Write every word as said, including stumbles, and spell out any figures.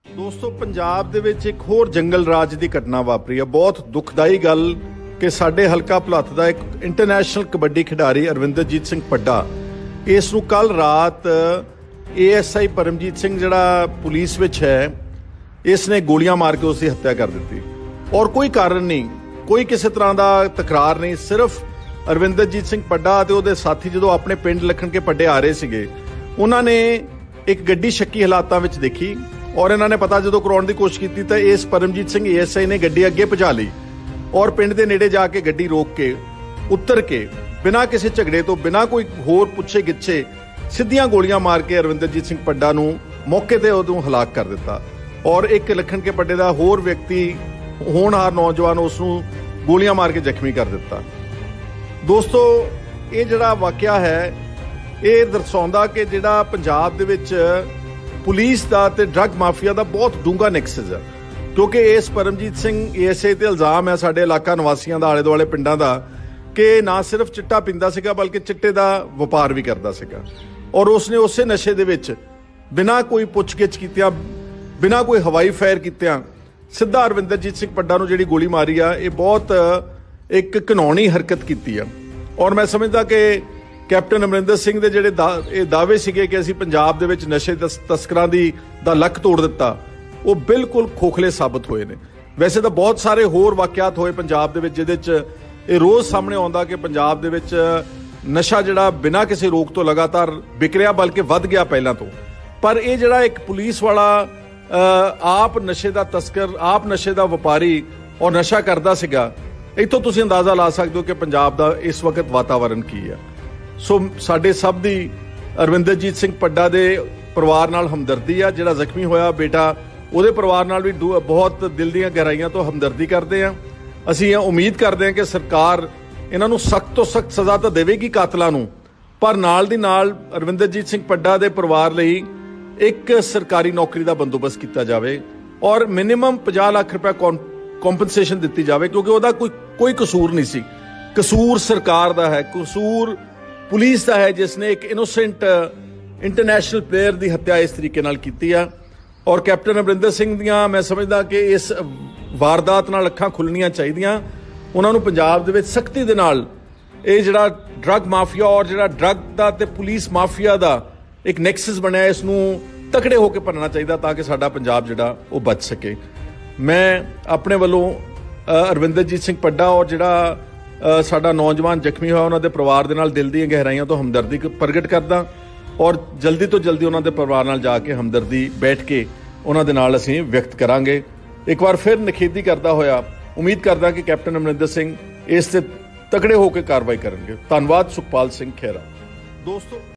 ਦੋਸਤੋ ਪੰਜਾਬ ਦੇ ਵਿੱਚ ਇੱਕ ਹੋਰ ਜੰਗਲ ਰਾਜ ਦੀ ਘਟਨਾ ਵਾਪਰੀ ਹੈ। ਬਹੁਤ ਦੁਖਦਾਈ ਗੱਲ ਕਿ ਸਾਡੇ ਹਲਕਾ ਭੁਲੱਥ ਦਾ ਇੱਕ ਇੰਟਰਨੈਸ਼ਨਲ ਕਬੱਡੀ ਖਿਡਾਰੀ ਅਰਵਿੰਦਰਜੀਤ ਸਿੰਘ ਪੱਡਾ, ਇਸ ਨੂੰ ਕੱਲ ਰਾਤ A S I Paramjit Singh ਜਿਹੜਾ ਪੁਲਿਸ ਵਿੱਚ ਹੈ, ਇਸ ਨੇ ਗੋਲੀਆਂ ਮਾਰ ਕੇ ਉਸ ਦੀ ਹੱਤਿਆ ਕਰ ਦਿੱਤੀ। ਔਰ ਕੋਈ ਕਾਰਨ ਨਹੀਂ, ਕੋਈ ਕਿਸੇ ਤਰ੍ਹਾਂ ਦਾ ਤਕਰਾਰ ਨਹੀਂ। ਸਿਰਫ ਅਰਵਿੰਦਰਜੀਤ ਸਿੰਘ ਪੱਡਾ ਅਤੇ ਉਹਦੇ ਸਾਥੀ ਜਦੋਂ ਆਪਣੇ ਪਿੰਡ ਲਖਣ ਕੇ ਪੱਡੇ ਆ ਰਹੇ ਸੀਗੇ, ਉਹਨਾਂ ਨੇ ਇੱਕ ਗੱਡੀ ਸ਼ੱਕੀ ਹਾਲਾਤਾਂ ਵਿੱਚ ਦੇਖੀ ਔਰ ਇਹਨਾਂ ਨੇ ਪਤਾ ਜਦੋਂ ਕਰਾਉਣ ਦੀ ਕੋਸ਼ਿਸ਼ ਕੀਤੀ ਤਾਂ ਇਸ Paramjit Singh A S I ਨੇ ਗੱਡੀ ਅੱਗੇ ਭਜਾ ਲਈ ਔਰ ਪਿੰਡ ਦੇ ਨੇੜੇ ਜਾ ਕੇ ਗੱਡੀ ਰੋਕ ਕੇ ਉਤਰ ਕੇ ਬਿਨਾਂ ਕਿਸੇ ਝਗੜੇ ਤੋਂ, ਬਿਨਾਂ ਕੋਈ ਹੋਰ ਪੁੱਛੇ ਗਿੱਛੇ ਸਿੱਧੀਆਂ ਗੋਲੀਆਂ ਮਾਰ ਕੇ ਅਰਵਿੰਦਰਜੀਤ ਸਿੰਘ ਪੱਡਾ ਨੂੰ ਮੌਕੇ ਤੇ ਉਦੋਂ ਹਲਾਕ ਕਰ ਦਿੱਤਾ। ਔਰ ਇੱਕ ਲਖਣ ਕੇ ਪੱਡੇ ਦਾ ਹੋਰ ਵਿਅਕਤੀ, ਹੋਣਹਾਰ ਨੌਜਵਾਨ, ਉਸ ਨੂੰ ਗੋਲੀਆਂ ਮਾਰ ਕੇ ਜ਼ਖਮੀ ਕਰ ਦਿੱਤਾ। ਦੋਸਤੋ, ਇਹ ਜਿਹੜਾ ਵਾਕਿਆ ਹੈ ਇਹ ਦਰਸਾਉਂਦਾ ਕਿ ਜਿਹੜਾ ਪੰਜਾਬ ਦੇ ਵਿੱਚ ਪੁਲਿਸ ਦਾ ਤੇ ਡਰੱਗ ਮਾਫੀਆ ਦਾ ਬਹੁਤ ਡੂੰਘਾ ਨੈਕਸਸ ਹੈ। ਕਿਉਂਕਿ ਇਸ Paramjit Singh A S I ਤੇ ਇਲਜ਼ਾਮ ਹੈ ਸਾਡੇ ਇਲਾਕਾ ਨਿਵਾਸੀਆਂ ਦਾ, ਆਲੇ ਦੁਆਲੇ ਪਿੰਡਾਂ ਦਾ, ਕਿ ਨਾ ਸਿਰਫ ਚਿੱਟਾ ਪੀਂਦਾ ਸੀਗਾ ਬਲਕਿ ਚਿੱਟੇ ਦਾ ਵਪਾਰ ਵੀ ਕਰਦਾ ਸੀਗਾ। ਔਰ ਉਸਨੇ ਉਸੇ ਨਸ਼ੇ ਦੇ ਵਿੱਚ ਬਿਨਾਂ ਕੋਈ ਪੁੱਛਗਿੱਛ ਕੀਤਿਆਂ, ਬਿਨਾਂ ਕੋਈ ਹਵਾਈ ਫਾਇਰ ਕੀਤਿਆਂ ਸਿੱਧਾ ਅਰਵਿੰਦਰਜੀਤ ਸਿੰਘ ਪੱਡਾ ਨੂੰ ਜਿਹੜੀ ਗੋਲੀ ਮਾਰੀ ਆ, ਇਹ ਬਹੁਤ ਇੱਕ ਘਿਨਾਉਣੀ ਹਰਕਤ ਕੀਤੀ ਆ। ਔਰ ਮੈਂ ਸਮਝਦਾ ਕਿ ਕੈਪਟਨ ਅਮਰਿੰਦਰ ਸਿੰਘ ਦੇ ਜਿਹੜੇ ਦਾ ਇਹ ਦਾਅਵੇ ਸੀਗੇ ਕਿ ਅਸੀਂ ਪੰਜਾਬ ਦੇ ਵਿੱਚ ਨਸ਼ੇ ਤਸਕਰਾਂ ਦੀ ਦਾ ਲੱਕ ਤੋੜ ਦਿੱਤਾ, ਉਹ ਬਿਲਕੁਲ ਖੋਖਲੇ ਸਾਬਤ ਹੋਏ ਨੇ। ਵੈਸੇ ਤਾਂ ਬਹੁਤ ਸਾਰੇ ਹੋਰ ਵਾਕਿਆਤ ਹੋਏ ਪੰਜਾਬ ਦੇ ਵਿੱਚ ਜਿਹਦੇ 'ਚ ਇਹ ਰੋਜ਼ ਸਾਹਮਣੇ ਆਉਂਦਾ ਕਿ ਪੰਜਾਬ ਦੇ ਵਿੱਚ ਨਸ਼ਾ ਜਿਹੜਾ ਬਿਨਾਂ ਕਿਸੇ ਰੋਕ ਤੋਂ ਲਗਾਤਾਰ ਵਿਕ ਰਿਹਾ, ਬਲਕਿ ਵੱਧ ਗਿਆ ਪਹਿਲਾਂ ਤੋਂ। ਪਰ ਇਹ ਜਿਹੜਾ ਇੱਕ ਪੁਲਿਸ ਵਾਲਾ ਆਪ ਨਸ਼ੇ ਦਾ ਤਸਕਰ, ਆਪ ਨਸ਼ੇ ਦਾ ਵਪਾਰੀ ਔਰ ਨਸ਼ਾ ਕਰਦਾ ਸੀਗਾ, ਇੱਥੋਂ ਤੁਸੀਂ ਅੰਦਾਜ਼ਾ ਲਾ ਸਕਦੇ ਹੋ ਕਿ ਪੰਜਾਬ ਦਾ ਇਸ ਵਕਤ ਵਾਤਾਵਰਨ ਕੀ ਹੈ। ਸੋ ਸਾਡੇ ਸਭ ਦੀ ਅਰਵਿੰਦਰਜੀਤ ਸਿੰਘ ਪੱਡਾ ਦੇ ਪਰਿਵਾਰ ਨਾਲ ਹਮਦਰਦੀ ਆ। ਜਿਹੜਾ ਜ਼ਖਮੀ ਹੋਇਆ ਬੇਟਾ, ਉਹਦੇ ਪਰਿਵਾਰ ਨਾਲ ਵੀ ਬਹੁਤ ਦਿਲ ਦੀਆਂ ਗਹਿਰਾਈਆਂ ਤੋਂ ਹਮਦਰਦੀ ਕਰਦੇ ਆ। ਅਸੀਂ ਇਹ ਉਮੀਦ ਕਰਦੇ ਹਾਂ ਕਿ ਸਰਕਾਰ ਇਹਨਾਂ ਨੂੰ ਸਖਤ ਤੋਂ ਸਖਤ ਸਜ਼ਾ ਤਾਂ ਦੇਵੇਗੀ ਕਾਤਲਾਂ ਨੂੰ, ਪਰ ਨਾਲ ਦੀ ਨਾਲ ਅਰਵਿੰਦਰਜੀਤ ਸਿੰਘ ਪੱਡਾ ਦੇ ਪਰਿਵਾਰ ਲਈ ਇੱਕ ਸਰਕਾਰੀ ਨੌਕਰੀ ਦਾ ਬੰਦੋਬਸਤ ਕੀਤਾ ਜਾਵੇ ਔਰ ਮਿਨੀਮਮ ਪੰਜਾਹ ਲੱਖ ਰੁਪਏ ਕੰਪਨਸੇਸ਼ਨ ਦਿੱਤੀ ਜਾਵੇ, ਕਿਉਂਕਿ ਉਹਦਾ ਕੋਈ ਕੋਈ ਕਸੂਰ ਨਹੀਂ ਸੀ। ਕਸੂਰ ਸਰਕਾਰ ਦਾ ਹੈ, ਕਸੂਰ ਪੁਲਿਸ ਦਾ ਹੈ, ਜਿਸ ਨੇ ਇੱਕ ਇਨੋਸੈਂਟ ਇੰਟਰਨੈਸ਼ਨਲ ਪਲੇਅਰ ਦੀ ਹੱਤਿਆ ਇਸ ਤਰੀਕੇ ਨਾਲ ਕੀਤੀ ਆ। ਔਰ ਕੈਪਟਨ ਅਮਰਿੰਦਰ ਸਿੰਘ ਦੀਆਂ ਮੈਂ ਸਮਝਦਾ ਕਿ ਇਸ ਵਾਰਦਾਤ ਨਾਲ ਅੱਖਾਂ ਖੁੱਲਣੀਆਂ ਚਾਹੀਦੀਆਂ। ਉਹਨਾਂ ਨੂੰ ਪੰਜਾਬ ਦੇ ਵਿੱਚ ਸਖਤੀ ਦੇ ਨਾਲ ਇਹ ਜਿਹੜਾ ਡਰੱਗ ਮਾਫੀਆ ਔਰ ਜਿਹੜਾ ਡਰੱਗ ਦਾ ਤੇ ਪੁਲਿਸ ਮਾਫੀਆ ਦਾ ਇੱਕ ਨੈਕਸਸ ਬਣਿਆ, ਇਸ ਨੂੰ ਤਕੜੇ ਹੋ ਕੇ ਭੰਨਣਾ ਚਾਹੀਦਾ ਤਾਂ ਕਿ ਸਾਡਾ ਪੰਜਾਬ ਜਿਹੜਾ ਉਹ ਬਚ ਸਕੇ। ਮੈਂ ਆਪਣੇ ਵੱਲੋਂ ਅਰਵਿੰਦਰਜੀਤ ਸਿੰਘ ਪੱਡਾ ਔਰ ਜਿਹੜਾ ਸਾਡਾ ਨੌਜਵਾਨ ਜ਼ਖਮੀ ਹੋਇਆ, ਉਹਨਾਂ ਦੇ ਪਰਿਵਾਰ ਦੇ ਨਾਲ ਦਿਲ ਦੀਆਂ ਗਹਿਰਾਈਆਂ ਤੋਂ ਹਮਦਰਦੀ ਪ੍ਰਗਟ ਕਰਦਾ ਔਰ ਜਲਦੀ ਤੋਂ ਜਲਦੀ ਉਹਨਾਂ ਦੇ ਪਰਿਵਾਰ ਨਾਲ ਜਾ ਕੇ ਹਮਦਰਦੀ ਬੈਠ ਕੇ ਉਹਨਾਂ ਦੇ ਨਾਲ ਅਸੀਂ ਵਿਅਕਤ ਕਰਾਂਗੇ। ਇੱਕ ਵਾਰ ਫਿਰ ਨਿਖੇਧੀ ਕਰਦਾ ਹੋਇਆ ਉਮੀਦ ਕਰਦਾ ਕਿ ਕੈਪਟਨ ਅਮਰਿੰਦਰ ਸਿੰਘ ਇਸ ਤੇ ਤਕੜੇ ਹੋ ਕੇ ਕਾਰਵਾਈ ਕਰਨਗੇ। ਧੰਨਵਾਦ। ਸੁਖਪਾਲ ਸਿੰਘ ਖਹਿਰਾ। ਦੋਸਤੋ।